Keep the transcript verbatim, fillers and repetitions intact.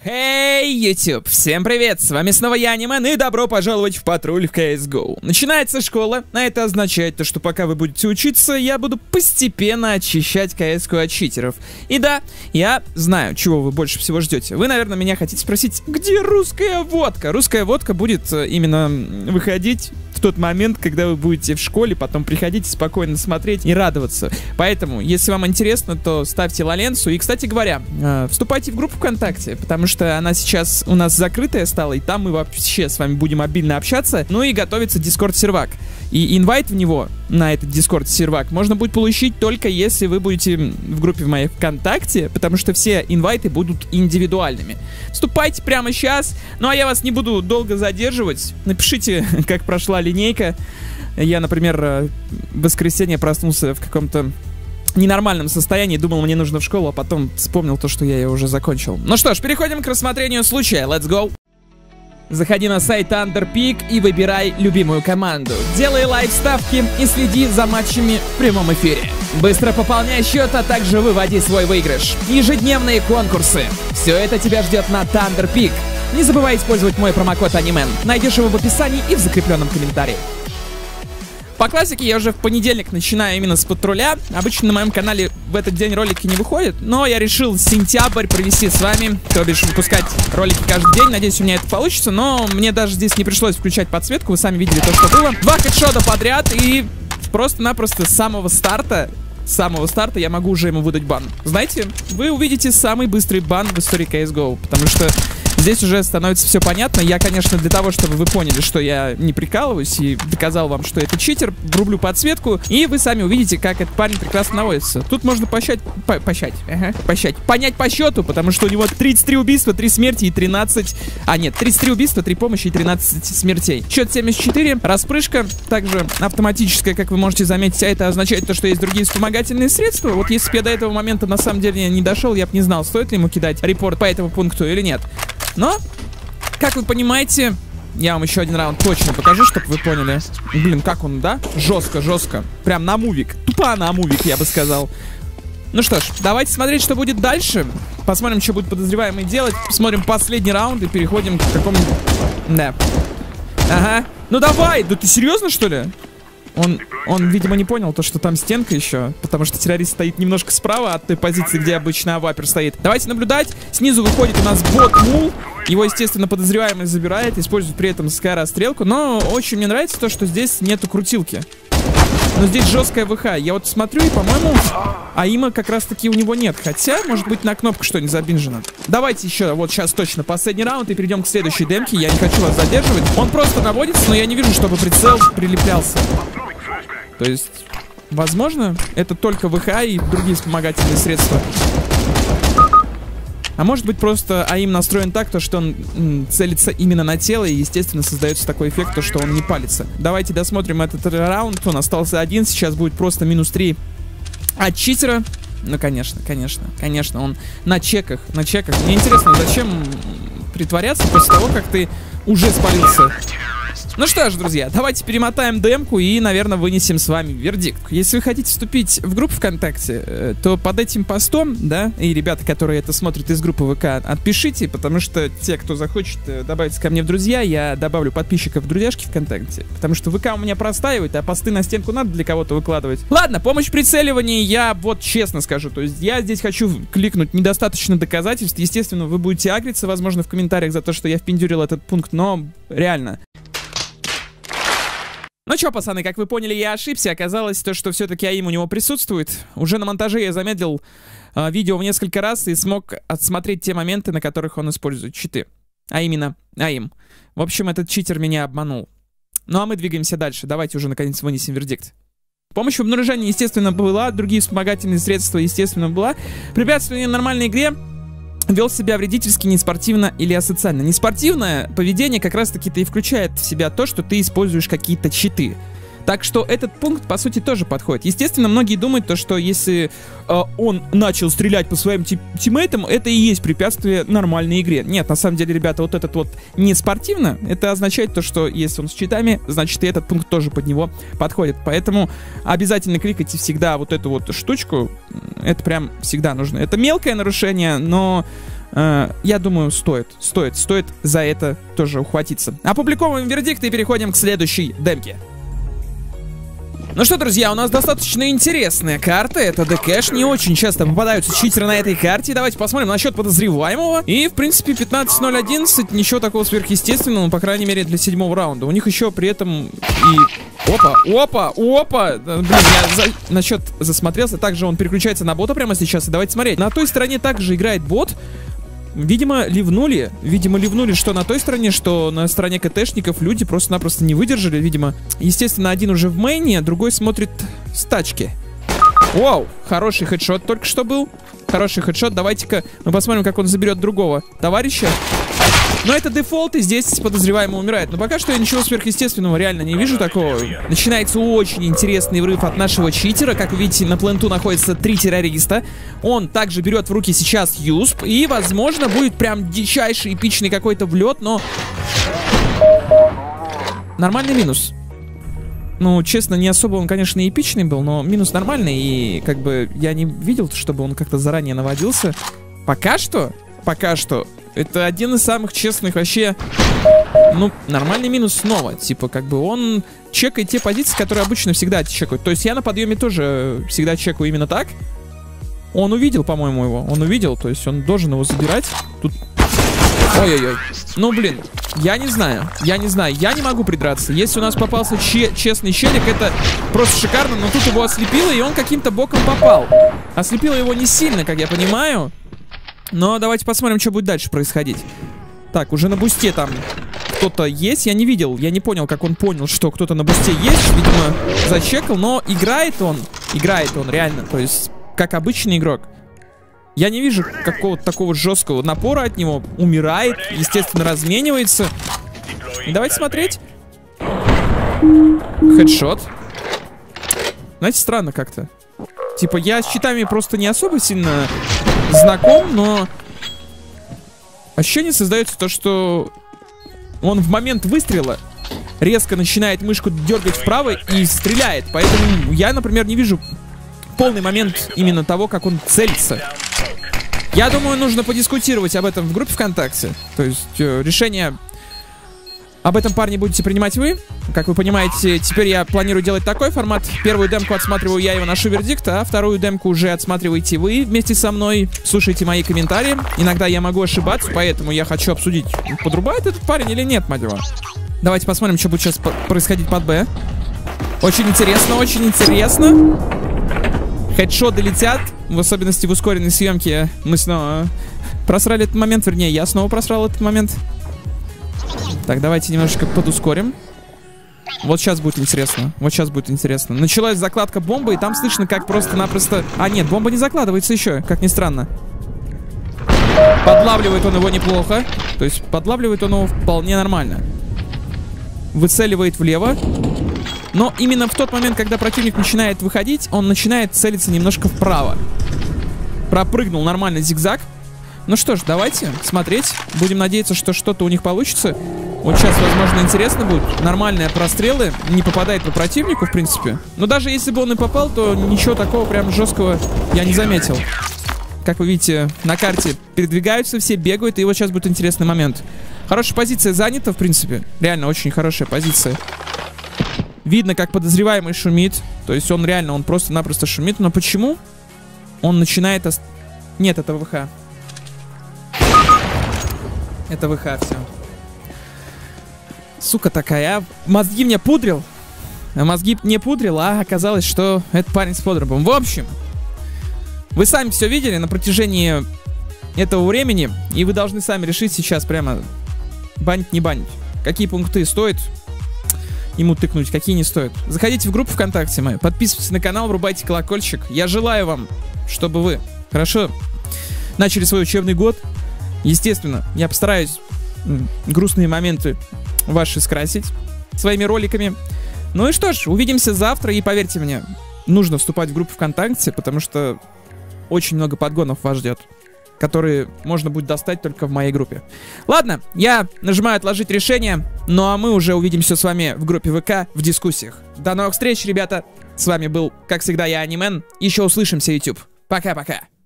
Эй, YouTube! Всем привет! С вами снова я, Анимен, и добро пожаловать в патруль в си эс го. Начинается школа, а это означает, то, что пока вы будете учиться, я буду постепенно очищать си эс-ку от читеров. И да, я знаю, чего вы больше всего ждете. Вы, наверное, меня хотите спросить, где русская водка? Русская водка будет именно выходить в тот момент, когда вы будете в школе, потом приходите спокойно смотреть и радоваться. Поэтому, если вам интересно, то ставьте лаленцу. И, кстати говоря, э, вступайте в группу ВКонтакте, потому что она сейчас у нас закрытая стала, и там мы вообще с вами будем обильно общаться. Ну и готовится Дискорд-сервак. И инвайт в него, на этот Дискорд-сервак, можно будет получить только если вы будете в группе в моей ВКонтакте, потому что все инвайты будут индивидуальными. Вступайте прямо сейчас. Ну а я вас не буду долго задерживать. Напишите, как прошла линейка. Я, например, в воскресенье проснулся в каком-то ненормальном состоянии, думал, мне нужно в школу, а потом вспомнил то, что я ее уже закончил. Ну что ж, переходим к рассмотрению случая. Let's go! Заходи на сайт Thunderpeak и выбирай любимую команду. Делай лайв-ставки и следи за матчами в прямом эфире. Быстро пополняй счет, а также выводи свой выигрыш. Ежедневные конкурсы. Все это тебя ждет на Thunderpeak. Не забывай использовать мой промокод Анимен. Найдешь его в описании и в закрепленном комментарии. По классике я уже в понедельник начинаю именно с патруля. Обычно на моем канале в этот день ролики не выходят, но я решил сентябрь провести с вами, то бишь выпускать ролики каждый день. Надеюсь, у меня это получится, но мне даже здесь не пришлось включать подсветку. Вы сами видели то, что было. Два хедшота подряд, и просто-напросто с самого старта С самого старта я могу уже ему выдать бан. Знаете, вы увидите самый быстрый бан в истории си эс го, потому что здесь уже становится все понятно. Я, конечно, для того, чтобы вы поняли, что я не прикалываюсь и доказал вам, что это читер, врублю подсветку, и вы сами увидите, как этот парень прекрасно наводится. Тут можно пощать, по, пощать, ага, пощать, понять по счету, потому что у него тридцать три убийства, три смерти и тринадцать... А, нет, тридцать три убийства, три помощи и тринадцать смертей. Счет семьдесят четыре, распрыжка, также автоматическая, как вы можете заметить, а это означает то, что есть другие вспомогательные средства. Вот если бы я до этого момента на самом деле не дошел, я бы не знал, стоит ли ему кидать репорт по этому пункту или нет. Но, как вы понимаете, я вам еще один раунд точно покажу, чтобы вы поняли. Блин, как он, да? Жестко, жестко. Прям на мувик. Тупо на мувик, я бы сказал. Ну что ж, давайте смотреть, что будет дальше. Посмотрим, что будет подозреваемый делать. Посмотрим последний раунд и переходим к какому... Да. Ага. Ну давай! Да ты серьезно, что ли? Он, он, видимо, не понял то, что там стенка еще, потому что террорист стоит немножко справа от той позиции, где обычно авапер стоит. Давайте наблюдать. Снизу выходит у нас бот Мул. Его, естественно, подозреваемый забирает, использует при этом скай-расстрелку. Но очень мне нравится то, что здесь нету крутилки. Но здесь жесткая ВХ. Я вот смотрю и, по-моему, аима как раз-таки у него нет. Хотя, может быть, на кнопку что-нибудь забинжено. Давайте еще, вот сейчас точно последний раунд и перейдем к следующей демке. Я не хочу вас задерживать. Он просто наводится, но я не вижу, чтобы прицел прилеплялся. То есть, возможно, это только ВХ и другие вспомогательные средства. А может быть, просто АИМ настроен так, то, что он м, целится именно на тело, и, естественно, создается такой эффект, то, что он не палится. Давайте досмотрим этот раунд. Он остался один, сейчас будет просто минус три от читера. Ну, конечно, конечно, конечно, он на чеках, на чеках. Мне интересно, зачем притворяться после того, как ты уже спалился? Ну что ж, друзья, давайте перемотаем демку и, наверное, вынесем с вами вердикт. Если вы хотите вступить в группу ВКонтакте, то под этим постом, да, и ребята, которые это смотрят из группы ВК, отпишите, потому что те, кто захочет добавиться ко мне в друзья, я добавлю подписчиков в друзьяшки ВКонтакте, потому что ВК у меня простаивает, а посты на стенку надо для кого-то выкладывать. Ладно, помощь в прицеливании, я вот честно скажу, то есть я здесь хочу кликнуть недостаточно доказательств. Естественно, вы будете агриться, возможно, в комментариях за то, что я впендюрил этот пункт, но реально... Ну чё, пацаны, как вы поняли, я ошибся. Оказалось то, что все-таки АИМ у него присутствует. Уже на монтаже я замедлил э, видео в несколько раз и смог отсмотреть те моменты, на которых он использует читы. А именно АИМ. В общем, этот читер меня обманул. Ну а мы двигаемся дальше. Давайте уже наконец вынесем вердикт. Помощь в обнаружении, естественно, была. Другие вспомогательные средства, естественно, была. Препятствие нормальной игре. Вел себя вредительски, неспортивно или асоциально. Неспортивное поведение как раз-таки-то и включает в себя то, что ты используешь какие-то читы. Так что этот пункт, по сути, тоже подходит. Естественно, многие думают, то, что если э, он начал стрелять по своим ти тиммейтам, это и есть препятствие нормальной игре. Нет, на самом деле, ребята, вот этот вот не спортивно, это означает то, что если он с читами, значит и этот пункт тоже под него подходит. Поэтому обязательно кликайте всегда вот эту вот штучку. Это прям всегда нужно. Это мелкое нарушение, но э, я думаю, стоит, стоит, стоит за это тоже ухватиться. Опубликовываем вердикт и переходим к следующей демке. Ну что, друзья, у нас достаточно интересная карта. Это Дэкэш. Не очень часто попадаются читеры на этой карте. Давайте посмотрим на счет подозреваемого. И, в принципе, пятнадцать ноль одиннадцать. Ничего такого сверхъестественного, ну, по крайней мере, для седьмого раунда. У них еще при этом и... Опа, опа, опа! Блин, я за... на счет засмотрелся. Также он переключается на бота прямо сейчас. И давайте смотреть. На той стороне также играет бот. Видимо, ливнули. Видимо, ливнули, что на той стороне, что на стороне КТшников люди просто-напросто не выдержали, видимо. Естественно, один уже в мейне, другой смотрит с тачки. Вау, хороший хедшот только что был. Хороший хедшот. Давайте-ка мы посмотрим, как он заберет другого товарища. Но это дефолт, и здесь подозреваемый умирает. Но пока что я ничего сверхъестественного реально не вижу такого. Начинается очень интересный врыв от нашего читера. Как вы видите, на пленту находится три террориста. Он также берет в руки сейчас юсп. И, возможно, будет прям дичайший, эпичный какой-то влет, но... Нормальный минус. Ну, честно, не особо он, конечно, эпичный был, но минус нормальный. И, как бы, я не видел, чтобы он как-то заранее наводился. Пока что, пока что... Это один из самых честных вообще, ну, нормальный минус снова. Типа, как бы он чекает те позиции, которые обычно всегда чекают. То есть я на подъеме тоже всегда чекаю именно так. Он увидел, по-моему, его. Он увидел, то есть он должен его забирать. Тут... Ой-ой-ой. Ну, блин, я не знаю. Я не знаю. Я не могу придраться. Если у нас попался че честный челик, это просто шикарно. Но тут его ослепило, и он каким-то боком попал. Ослепило его не сильно, как я понимаю. Но давайте посмотрим, что будет дальше происходить. Так, уже на бусте там кто-то есть. Я не видел, я не понял, как он понял, что кто-то на бусте есть. Видимо, зачекал, но играет он. Играет он, реально. То есть, как обычный игрок. Я не вижу какого-то такого жесткого напора от него. Умирает, естественно, разменивается. И давайте смотреть. Хедшот. Знаете, странно как-то. Типа, я с читами просто не особо сильно знаком, но ощущение создается то, что он в момент выстрела резко начинает мышку дергать вправо и стреляет. Поэтому я, например, не вижу полный момент именно того, как он целится. Я думаю, нужно подискутировать об этом в группе ВКонтакте. То есть э, решение об этом, парни, будете принимать вы. Как вы понимаете, теперь я планирую делать такой формат. Первую демку отсматриваю я и выношу вердикт, а вторую демку уже отсматриваете вы вместе со мной. Слушайте мои комментарии. Иногда я могу ошибаться, поэтому я хочу обсудить, подрубает этот парень или нет, мать его. Давайте посмотрим, что будет сейчас происходить под Б. Очень интересно, очень интересно. Хедшоты летят, в особенности в ускоренной съемке. Мы снова просрали этот момент, вернее, я снова просрал этот момент. Так, давайте немножечко подускорим. Вот сейчас будет интересно. Вот сейчас будет интересно. Началась закладка бомбы, и там слышно, как просто-напросто... А, нет, бомба не закладывается еще, как ни странно. Подлавливает он его неплохо. То есть подлавливает он его вполне нормально. Выцеливает влево. Но именно в тот момент, когда противник начинает выходить, он начинает целиться немножко вправо. Пропрыгнул нормально зигзаг. Ну что ж, давайте смотреть. Будем надеяться, что что-то у них получится. Вот сейчас, возможно, интересно будет. Нормальные прострелы. Не попадает по противнику, в принципе. Но даже если бы он и попал, то ничего такого прям жесткого я не заметил. Как вы видите, на карте передвигаются все, бегают. И вот сейчас будет интересный момент. Хорошая позиция занята, в принципе. Реально очень хорошая позиция. Видно, как подозреваемый шумит. То есть он реально, он просто-напросто шумит. Но почему он начинает... Ост... Нет, это ВХ. Это ВХ, все. Сука такая, а? Мозги мне пудрил. А мозги не пудрил, а оказалось, что это парень с подробом. В общем, вы сами все видели на протяжении этого времени. И вы должны сами решить сейчас прямо, банить, не банить. Какие пункты стоит ему тыкнуть, какие не стоит. Заходите в группу ВКонтакте мою, подписывайтесь на канал, врубайте колокольчик. Я желаю вам, чтобы вы хорошо начали свой учебный год. Естественно, я постараюсь грустные моменты ваши скрасить своими роликами. Ну и что ж, увидимся завтра. И поверьте мне, нужно вступать в группу ВКонтакте, потому что очень много подгонов вас ждет, которые можно будет достать только в моей группе. Ладно, я нажимаю отложить решение. Ну а мы уже увидимся с вами в группе ВК в дискуссиях. До новых встреч, ребята. С вами был, как всегда, я, Анимен. Еще услышимся, YouTube. Пока-пока.